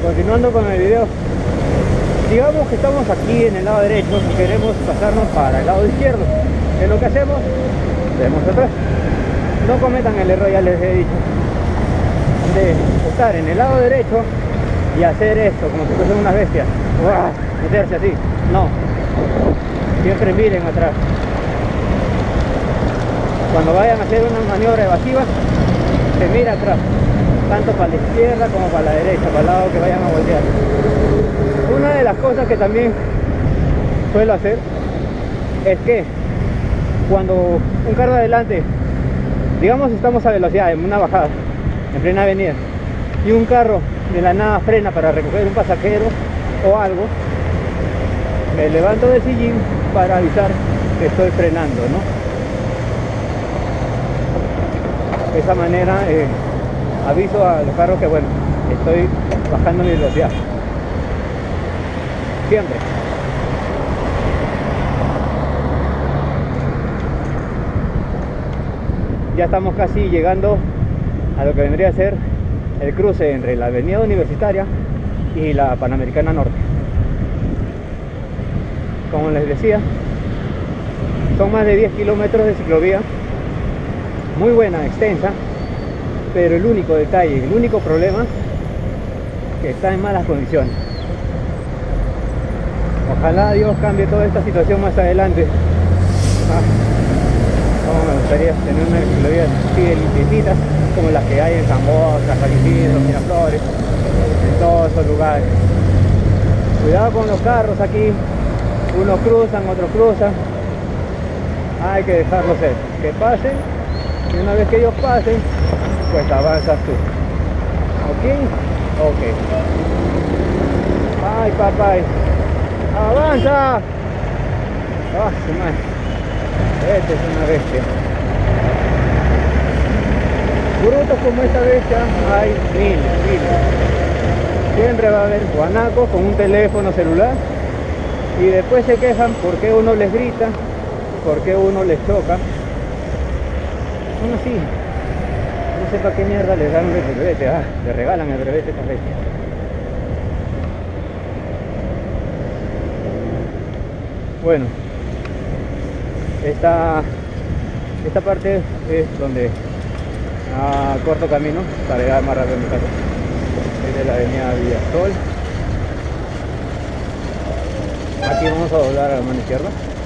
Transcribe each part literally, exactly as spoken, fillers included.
continuando con el video, digamos que estamos aquí en el lado derecho y queremos pasarnos para el lado izquierdo. ¿Qué es lo que hacemos? Vemos atrás. No cometan el error, ya les he dicho, de estar en el lado derecho y hacer esto como si fuesen unas bestias, meterse así. No, siempre miren atrás. Cuando vayan a hacer una maniobra evasiva, se mira atrás, tanto para la izquierda como para la derecha, para el lado que vayan a voltear. Una de las cosas que también suelo hacer es que cuando un carro adelante, digamos estamos a velocidad en una bajada, en plena avenida, y un carro de la nada frena para recoger un pasajero o algo, me levanto del sillín para avisar que estoy frenando, ¿no? De esa manera eh, aviso a los carros que, bueno, estoy bajando mi velocidad. Siempre. Ya estamos casi llegando a lo que vendría a ser el cruce entre la avenida Universitaria y la Panamericana Norte. Como les decía, son más de diez kilómetros de ciclovía, muy buena, extensa, pero el único detalle, el único problema, que está en malas condiciones. Ojalá Dios cambie toda esta situación más adelante. Ah, como me gustaría tener una ciclovía así de limpiecitas, como las que hay en Zambosa, San Isidro, Miraflores, en todos esos lugares. Cuidado con los carros aquí, unos cruzan, otros cruzan, hay que dejarlos ser, que pasen, y una vez que ellos pasen, pues avanzas tú. Ok, ok. Ay, papá, avanza. Ah, su madre. Este es una bestia. Brutos como esta bestia hay miles, miles. Siempre va a haber guanacos con un teléfono celular y después se quejan porque uno les grita, porque uno les choca. Uno sí, no sé para qué mierda les dan el brevete, ah, le regalan el brevete a esta bestia. Bueno, esta, esta parte es donde a corto camino para llegar más rápido a mi casa. Es de la avenida Villasol. Aquí vamos a doblar a la mano izquierda.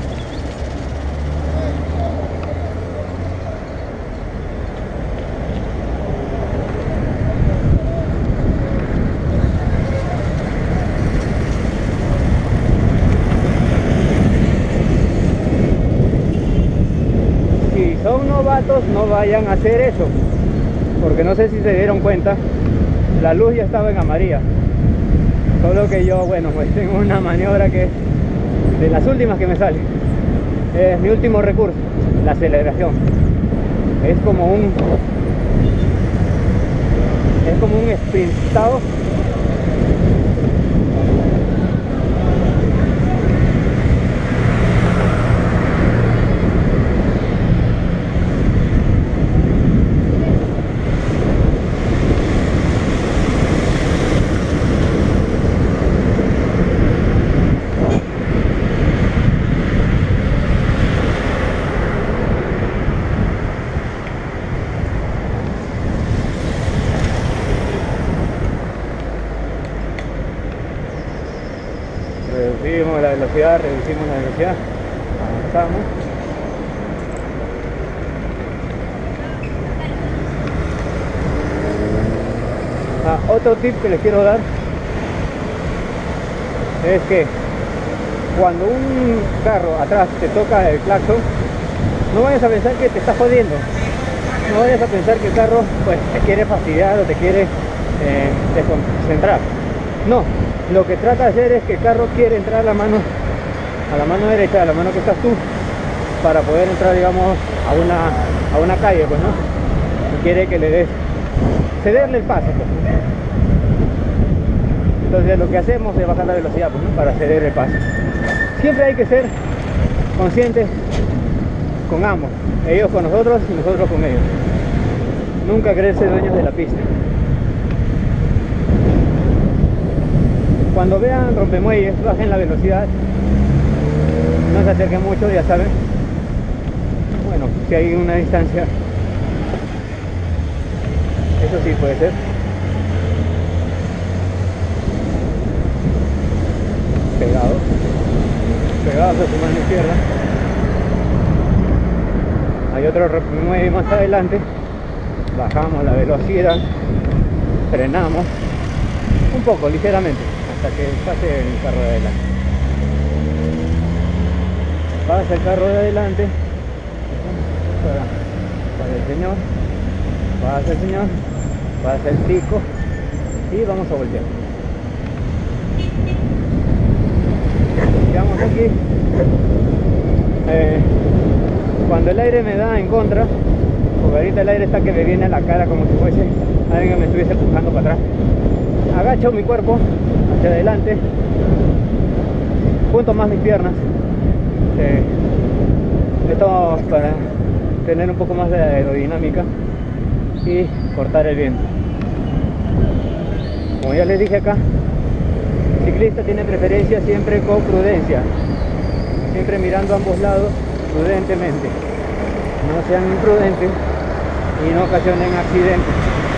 Son novatos, no vayan a hacer eso, porque no sé si se dieron cuenta, la luz ya estaba en amarilla, solo que yo, bueno, pues tengo una maniobra que es de las últimas que me sale, es mi último recurso, la aceleración. Es como un es como un sprintado. Reducimos la velocidad, reducimos la velocidad, avanzamos. Ah, otro tip que les quiero dar es que cuando un carro atrás te toca el claxon, no vayas a pensar que te está jodiendo, no vayas a pensar que el carro pues te quiere fastidiar o te quiere eh, desconcentrar. No, lo que trata de hacer es que el carro quiere entrar a la mano a la mano derecha, a la mano que estás tú, para poder entrar, digamos, a una a una calle, pues, ¿no? Y quiere que le des cederle el paso, pues. Entonces lo que hacemos es bajar la velocidad, pues, ¿no? Para ceder el paso. Siempre hay que ser conscientes con ambos, ellos con nosotros y nosotros con ellos. Nunca creerse dueños de la pista. Cuando vean rompemuelles, bajen la velocidad, no se acerquen mucho, ya saben. Bueno, si hay una distancia, eso sí puede ser. Pegados, pegados a su mano izquierda. Hay otro rompemuelle más adelante, bajamos la velocidad, frenamos un poco, ligeramente, hasta que pase el carro de adelante. Pasa el carro de adelante, para, para el señor, pasa el señor, pasa el pico y vamos a voltear. Llegamos aquí. Eh, cuando el aire me da en contra, porque ahorita el aire está que me viene a la cara como si fuese alguien que me estuviese empujando para atrás, agacho mi cuerpo hacia adelante, junto más mis piernas, eh, esto para tener un poco más de aerodinámica y cortar el viento. Como ya les dije acá, el ciclista tiene preferencia siempre con prudencia, siempre mirando a ambos lados prudentemente, no sean imprudentes y no ocasionen accidentes.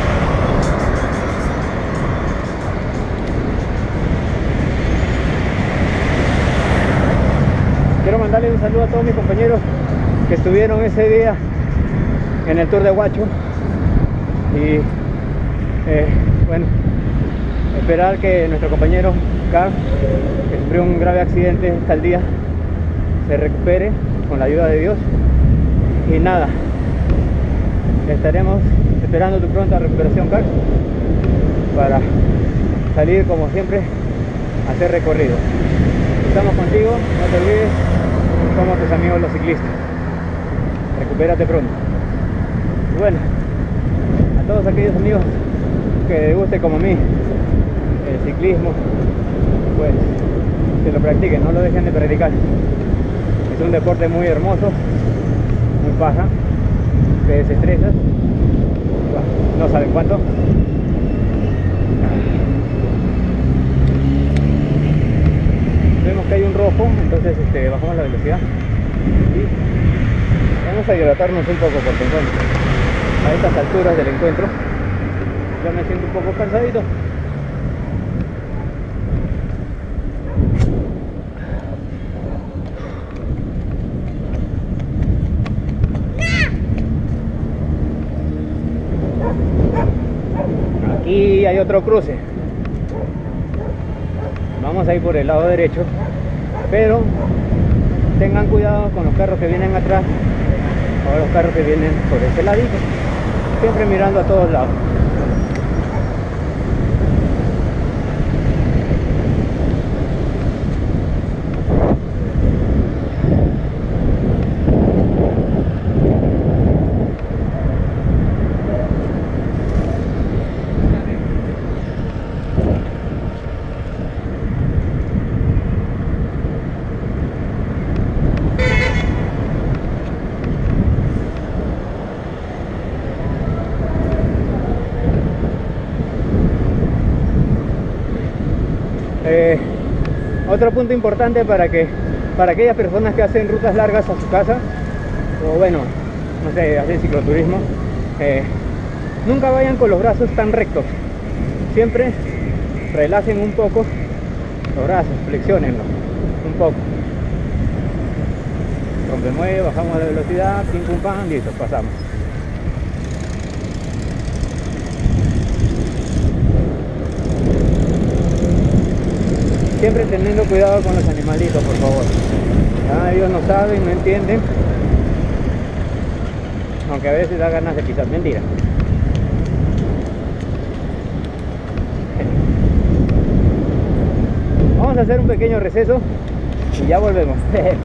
Quiero mandarle un saludo a todos mis compañeros que estuvieron ese día en el Tour de Huacho y eh, bueno, esperar que nuestro compañero Carl, que sufrió un grave accidente hasta el día, se recupere con la ayuda de Dios. Y nada, estaremos esperando tu pronta recuperación, Carl, para salir como siempre a hacer recorrido. Estamos contigo, no te olvides, somos tus amigos los ciclistas. Recupérate pronto. Y bueno, a todos aquellos amigos que les guste como a mí el ciclismo, pues que lo practiquen, no lo dejen de practicar. Es un deporte muy hermoso, muy paja, te desestresas, no saben cuánto. Vemos que hay un rojo, entonces este, bajamos la velocidad y vamos a hidratarnos un poco, porque bueno, a estas alturas del encuentro ya me siento un poco cansadito. Aquí hay otro cruce, vamos a ir por el lado derecho, pero tengan cuidado con los carros que vienen atrás o los carros que vienen por ese ladito, siempre mirando a todos lados. Eh, otro punto importante para que para aquellas personas que hacen rutas largas a su casa, o bueno, no sé, hacen cicloturismo, eh, nunca vayan con los brazos tan rectos, siempre relajen un poco los brazos, flexionenlos un poco. Rompemuelle, bajamos la velocidad, pim pum pam, listo, pasamos. Siempre teniendo cuidado con los animalitos, por favor. Ah, ellos no saben, no entienden, aunque a veces da ganas de pisar. Mentira. Vamos a hacer un pequeño receso y ya volvemos.